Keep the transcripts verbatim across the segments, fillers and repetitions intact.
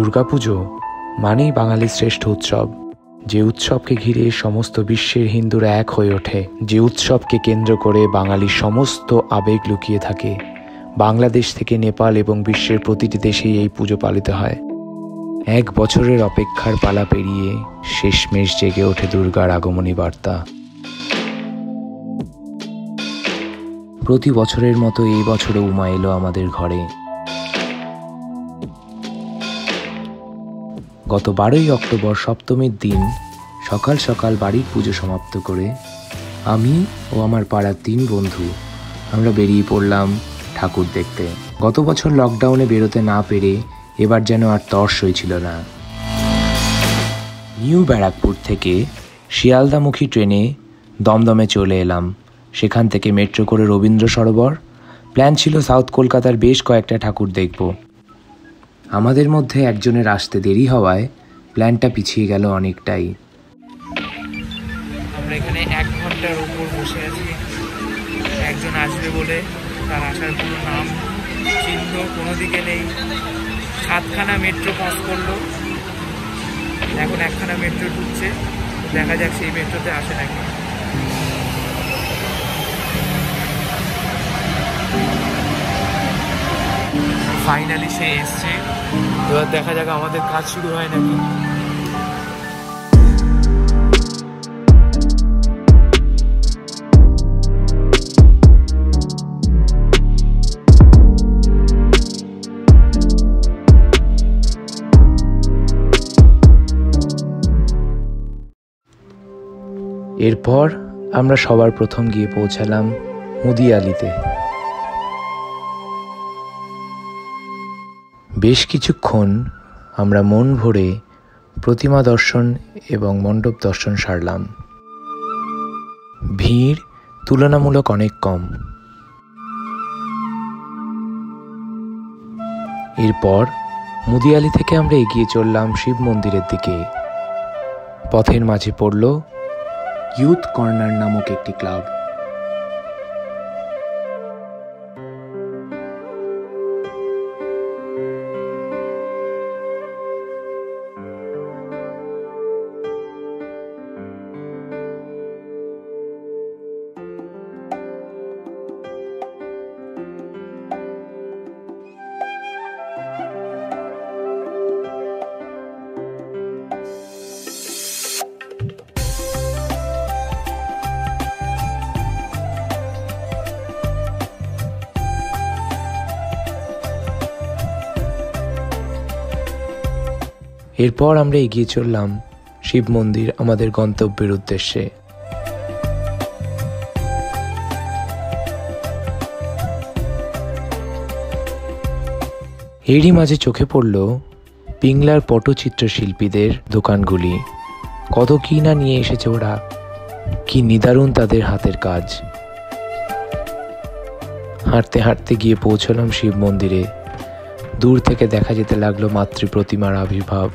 দুর্গাপুজো মানেই বাঙালির শ্রেষ্ঠ উৎসব, যে উৎসবকে ঘিরে সমস্ত বিশ্বের হিন্দুরা এক হয়ে ওঠে, যে উৎসবকে কেন্দ্র করে বাঙালির সমস্ত আবেগ লুকিয়ে থাকে। বাংলাদেশ থেকে নেপাল এবং বিশ্বের প্রতিটি দেশেই এই পুজো পালিত হয়। এক বছরের অপেক্ষার পালা পেরিয়ে শেষমেশ জেগে ওঠে দুর্গার আগমনী বার্তা। প্রতি বছরের মতো এই বছরে উমা এলো আমাদের ঘরে। গত বারোই অক্টোবর সপ্তমীর দিন সকাল সকাল বাড়ির পুজো সমাপ্ত করে আমি ও আমার পাড়ার তিন বন্ধু আমরা বেরিয়ে পড়লাম ঠাকুর দেখতে। গত বছর লকডাউনে বেরোতে না পেরে এবার যেন আর তর্স হয়েছিল না। নিউ ব্যারাকপুর থেকে শিয়ালদামুখী ট্রেনে দমদমে চলে এলাম। সেখান থেকে মেট্রো করে রবীন্দ্র সরোবর। প্ল্যান ছিল সাউথ কলকাতার বেশ কয়েকটা ঠাকুর দেখব। আমাদের মধ্যে একজনের আসতে দেরি হওয়ায় প্ল্যানটা পিছিয়ে গেল অনেকটাই। আমরা এখানে এক ঘন্টার উপর বসে আছি একজন আসবে বলে। তার আসার কোনো নাম চিহ্ন কোনো দিকে নেই। সাতখানা মেট্রো পাস করলো, এখন একখানা মেট্রো ঢুকছে। দেখা যাক সেই মেট্রোতে আসে নাকি। ফাইনালি সে এসছে, এবার দেখা যাক আমাদের কাজ শুরু হয় নাকি। এরপর আমরা সবার প্রথম গিয়ে পৌঁছালাম মুদিয়ালিতে। বেশ কিছুক্ষণ আমরা মন ভরে প্রতিমা দর্শন এবং মণ্ডপ দর্শন সারলাম। ভিড় তুলনামূলক অনেক কম। এরপর মুদিয়ালি থেকে আমরা এগিয়ে চললাম শিব মন্দিরের দিকে। পথের মাঝে পড়ল ইউথ কর্নার নামক একটি ক্লাব। এরপর আমরা এগিয়ে চললাম শিব মন্দির আমাদের গন্তব্যের উদ্দেশ্যে। এরই মাঝে চোখে পড়ল পিংলার পটচিত্র শিল্পীদের দোকানগুলি। কত কি না নিয়ে এসেছে ওরা, কি নিদারুণ তাদের হাতের কাজ। হাঁটতে হাঁটতে গিয়ে পৌঁছলাম শিব মন্দিরে। দূর থেকে দেখা যেতে লাগলো মাতৃ প্রতিমার আবির্ভাব।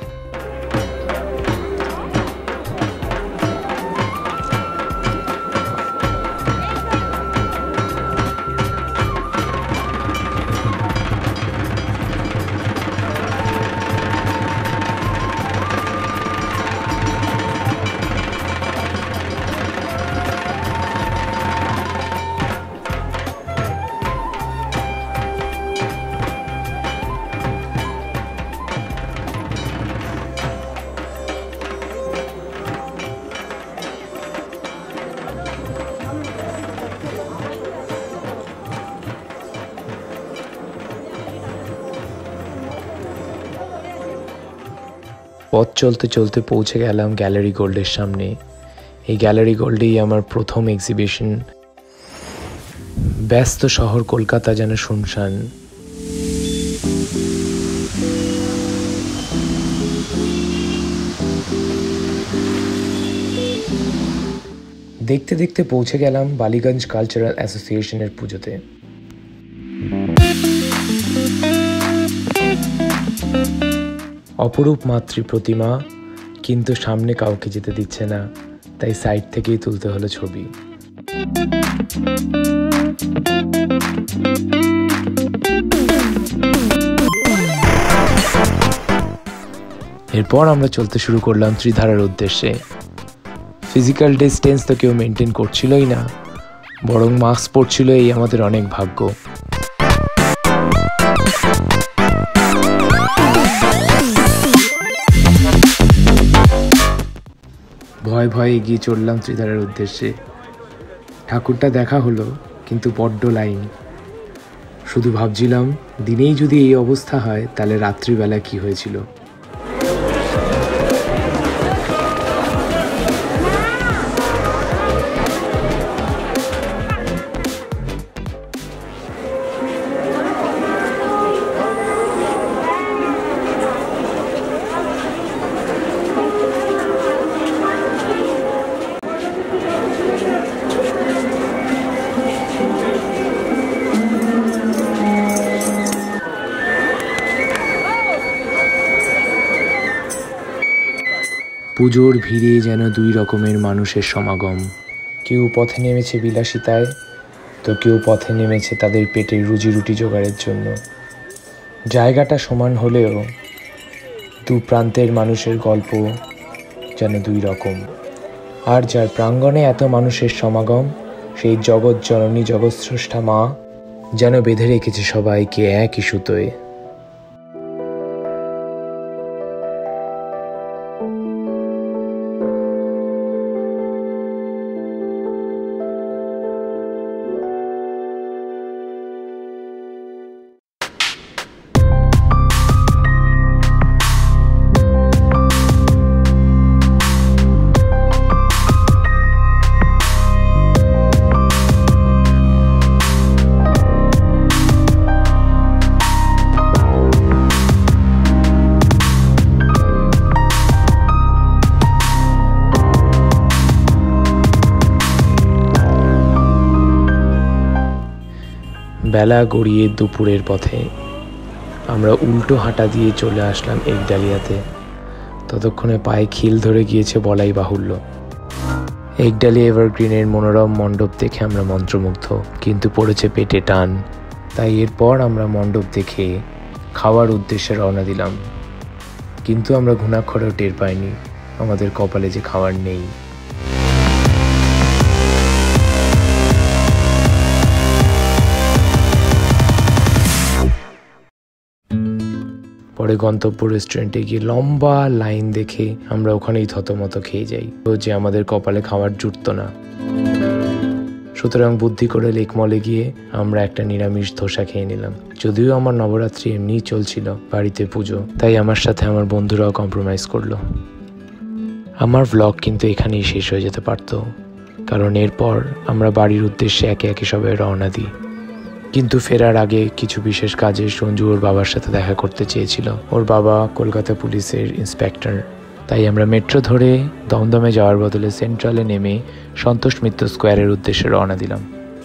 পথ চলতে চলতে পৌঁছে গেলাম গ্যালারি গোল্ডের সামনে। এই গ্যালারি গোল্ডেই আমার প্রথম এক্সিবিশন। ব্যস্ত শহর কলকাতা যেন শুনশান। দেখতে দেখতে পৌঁছে গেলাম বালিগঞ্জ কালচারাল অ্যাসোসিয়েশনের পুজোতে। অপরূপ মাতৃ প্রতিমা, কিন্তু সামনে কাউকে যেতে দিচ্ছে না, তাই সাইড থেকেই তুলতে হলো ছবি। এরপর আমরা চলতে শুরু করলাম ত্রিধারার উদ্দেশ্যে। ফিজিক্যাল ডিস্টেন্স তো কেউ মেনটেন করছিলই না, বরং মাস্ক পরছিল, এই আমাদের অনেক ভাগ্য। ভয় ভয়ে এগিয়ে চললাম ত্রিধারার উদ্দেশ্যে। ঠাকুরটা দেখা হলো, কিন্তু বড্ড লাইন। শুধু ভাবছিলাম দিনেই যদি এই অবস্থা হয় তাহলে রাত্রিবেলা কি হয়েছিল। পুজোর ভিড়ে যেন দুই রকমের মানুষের সমাগম। কেউ পথে নেমেছে বিলাসিতায়, তো কেউ পথে নেমেছে তাদের পেটের রুজি রুটি জোগাড়ের জন্য। জায়গাটা সমান হলেও দু প্রান্তের মানুষের গল্প যেন দুই রকম। আর যার প্রাঙ্গণে এত মানুষের সমাগম, সেই জগৎ জননী জগৎস্রষ্টা মা যেন বেঁধে রেখেছে সবাইকে একই সুতোয়। বেলা গড়িয়ে দুপুরের পথে আমরা উল্টো হাঁটা দিয়ে চলে আসলাম একডালিয়াতে। ততক্ষণে পায়ে খিল ধরে গিয়েছে বলাই বাহুল্য। একডালিয়া এভারগ্রিনের মনোরম মণ্ডপ দেখে আমরা মন্ত্রমুগ্ধ, কিন্তু পড়েছে পেটে টান। তাই এরপর আমরা মণ্ডপ দেখে খাওয়ার উদ্দেশ্যে রওনা দিলাম। কিন্তু আমরা ঘুণাক্ষরেও টের পাইনি আমাদের কপালে যে খাওয়ার নেই। পরে গন্তব্য রেস্টুরেন্টে গিয়ে লম্বা লাইন দেখে আমরা ওখানেই থতমত খেয়ে যাই, তো যে আমাদের কপালে খাওয়ার জুটত না। সুতরাং বুদ্ধি করে লেকমলে গিয়ে আমরা একটা নিরামিষ ধোসা খেয়ে নিলাম। যদিও আমার নবরাত্রি এমনিই চলছিল, বাড়িতে পুজো, তাই আমার সাথে আমার বন্ধুরাও কম্প্রোমাইজ করলো। আমার ব্লগ কিন্তু এখানেই শেষ হয়ে যেতে পারতো, কারণ এরপর আমরা বাড়ির উদ্দেশ্যে একে একে সবাই রওনা দিই। কিন্তু ফেরার আগে কিছু বিশেষ কাজে সঞ্জু ওর বাবার সাথে দেখা করতে চেয়েছিল। ওর বাবা কলকাতা পুলিশের ইন্সপেক্টর, তাই আমরা মেট্রো ধরে দমদমে যাওয়ার বদলে সেন্ট্রালে নেমে সন্তোষ মিত্র স্কোয়ারের উদ্দেশ্যে রওনা দিলাম।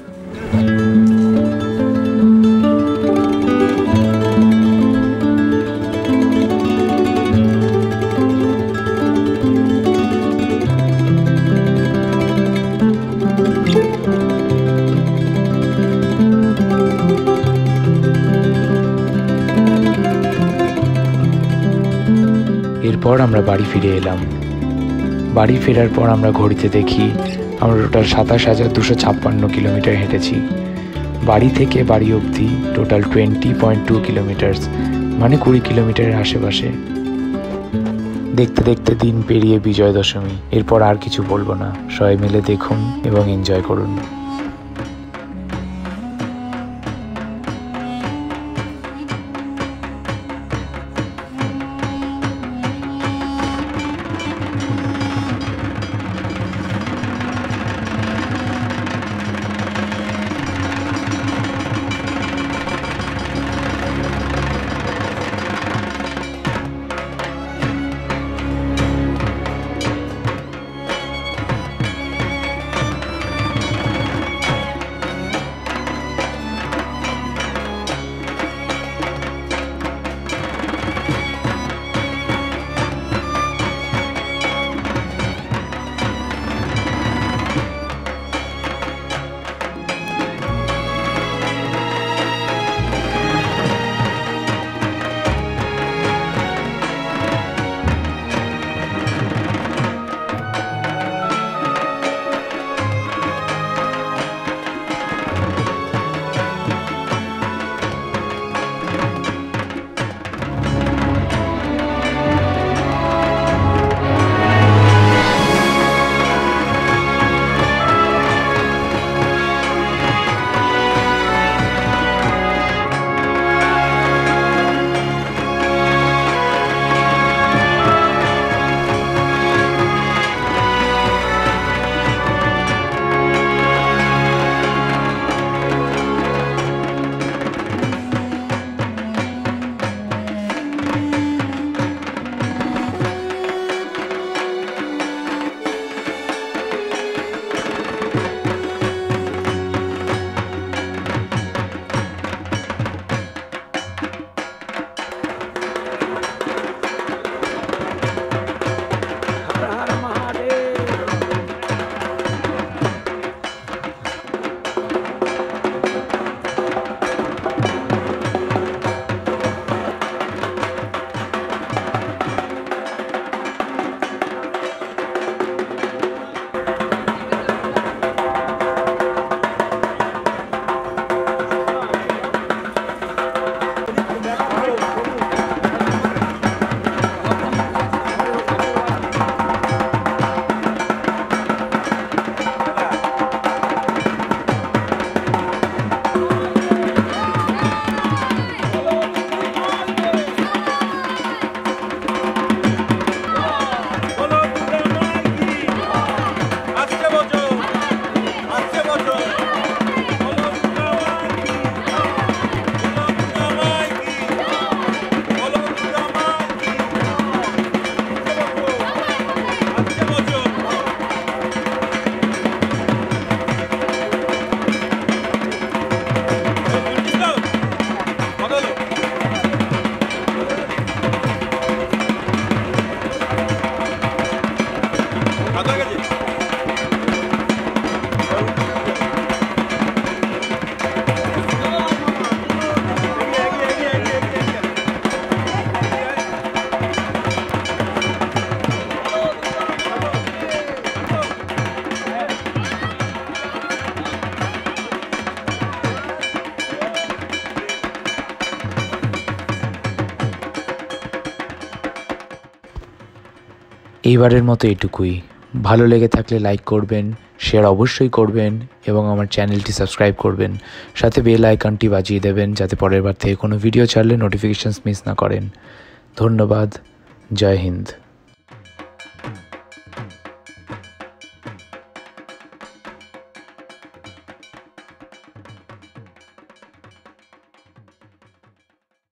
এরপর আমরা বাড়ি ফিরে এলাম। বাড়ি ফেরার পর আমরা ঘড়িতে দেখি আমরা টোটাল সাতাশ হাজার দুশো ছাপ্পান্ন কিলোমিটার হেঁটেছি। বাড়ি থেকে বাড়ি অবধি total twenty point two kilometres, মানে কুড়ি কিলোমিটারের আশেপাশে। দেখতে দেখতে দিন পেরিয়ে বিজয় দশমী। এরপর আর কিছু বলবো না, সবাই মিলে দেখুন এবং এনজয় করুন। এইবারের মতো এটুকুই। ভালো লেগে থাকলে লাইক করবেন, শেয়ার অবশ্যই করবেন এবং আমার চ্যানেলটি সাবস্ক্রাইব করবেন। সাথে বেল আইকনটি বাজিয়ে দেবেন যাতে পরের বার থেকে কোনো ভিডিও ছাড়লে নোটিফিকেশনস মিস না করেন। ধন্যবাদ। জয় হিন্দ।